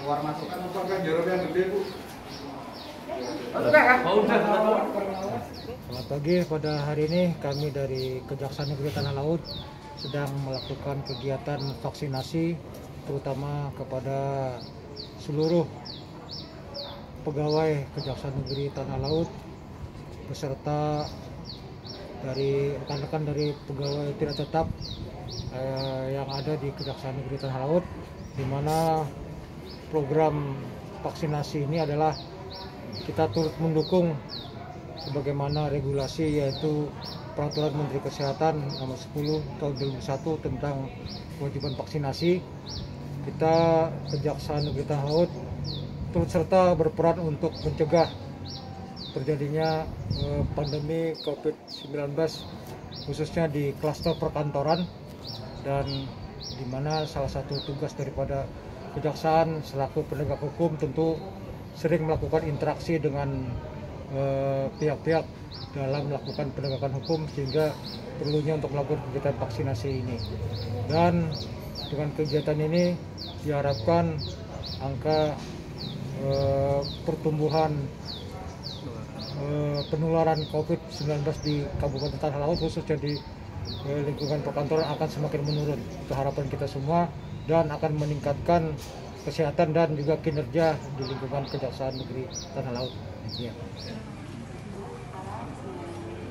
keluar masuk kan Apakah jarum yang gede, Bu? Selamat pagi, pada hari ini kami dari Kejaksaan Negeri Tanah Laut sedang melakukan kegiatan vaksinasi terutama kepada seluruh pegawai Kejaksaan Negeri Tanah Laut beserta dari rekan-rekan dari pegawai tidak tetap yang ada di Kejaksaan Negeri Tanah Laut, di mana program vaksinasi ini adalah kita turut mendukung sebagaimana regulasi, yaitu Peraturan Menteri Kesehatan Nomor 10 Tahun 2001 tentang kewajiban vaksinasi. Kita Kejaksaan Negeri Tanah Laut turut serta berperan untuk mencegah terjadinya pandemi COVID-19 khususnya di klaster perkantoran, dan di mana salah satu tugas daripada Kejaksaan selaku penegak hukum tentu sering melakukan interaksi dengan pihak-pihak dalam melakukan penegakan hukum, sehingga perlunya untuk melakukan kegiatan vaksinasi ini. Dan dengan kegiatan ini diharapkan angka pertumbuhan penularan COVID-19 di Kabupaten Tanah Laut khususnya di lingkungan perkantoran akan semakin menurun. Itu harapan kita semua, dan akan meningkatkan kesehatan dan juga kinerja di lingkungan Kejaksaan Negeri Tanah Laut. Ya.